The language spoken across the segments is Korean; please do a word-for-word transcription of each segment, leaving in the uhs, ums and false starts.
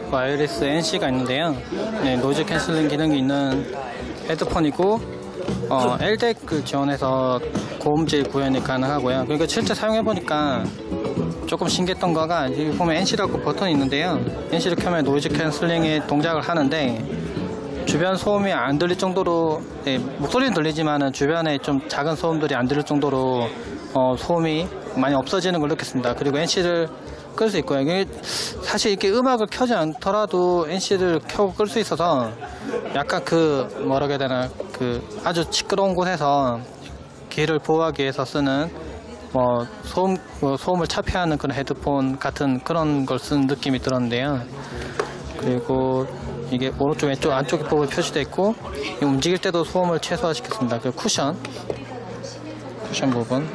와이어리스 엔씨가 있는데요. 네, 노이즈 캔슬링 기능이 있는 헤드폰이고 어, 엘덱을 지원해서 고음질 구현이 가능하고요. 그러니까 실제 사용해보니까 조금 신기했던 거가 여기 보면 엔씨라고 버튼이 있는데요. 엔씨를 켜면 노이즈 캔슬링의 동작을 하는데 주변 소음이 안 들릴 정도로, 네, 목소리는 들리지만 주변에 좀 작은 소음들이 안 들릴 정도로 어, 소음이 많이 없어지는 걸 느꼈습니다. 그리고 엔씨를 끌 수 있고요. 사실 이렇게 음악을 켜지 않더라도 엔씨를 켜고 끌 수 있어서 약간 그 뭐라고 해야 되나, 그 아주 시끄러운 곳에서 귀를 보호하기 위해서 쓰는 뭐 소음, 뭐 소음을 차폐하는 그런 헤드폰 같은 그런 걸 쓴 느낌이 들었는데요. 그리고 이게 오른쪽 왼쪽 안쪽 부분이 표시되어 있고 움직일 때도 소음을 최소화시켰습니다. 그 쿠션 쿠션 부분,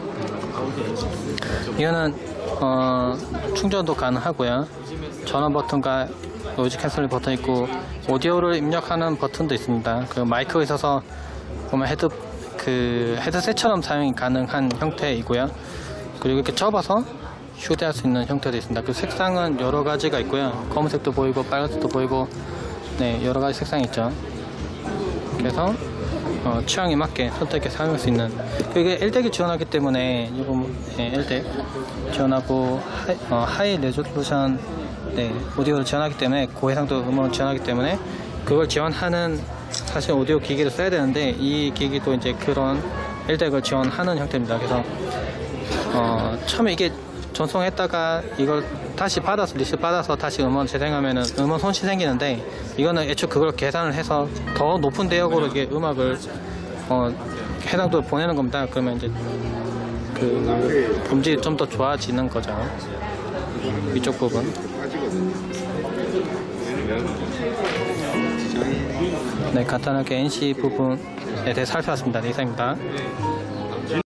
이거는 어, 충전도 가능하고요. 전원 버튼과 노이즈 캔슬링 버튼 있고 오디오를 입력하는 버튼도 있습니다. 그 마이크가 있어서 보면 헤드 그 헤드셋처럼 사용이 가능한 형태이고요. 그리고 이렇게 접어서 휴대할 수 있는 형태도 있습니다. 그 색상은 여러 가지가 있고요. 검은색도 보이고 빨간색도 보이고, 네, 여러 가지 색상이 있죠. 그래서 어, 취향에 맞게 선택해 사용할 수 있는, 이게 엘덱이 지원하기 때문에 이거, 네, 엘덱 지원하고 하이, 어, 하이 레졸루션, 네, 오디오를 지원하기 때문에 고해상도 음원을 지원하기 때문에 그걸 지원하는 사실 오디오 기기를 써야 되는데 이 기기도 이제 그런 엘덱을 지원하는 형태입니다. 그래서 어, 처음에 이게 전송했다가 이걸 다시 받아서 리스 받아서 다시 음원 재생하면은 음원 손실이 생기는데, 이거는 애초에 그걸 계산을 해서 더 높은 대역으로 이게 음악을 어, 해상도를 보내는 겁니다. 그러면 이제 그 음질이 좀 더 좋아지는 거죠. 위쪽 부분. 네, 간단하게 엔씨 부분에 대해 살펴봤습니다. 네, 이상입니다.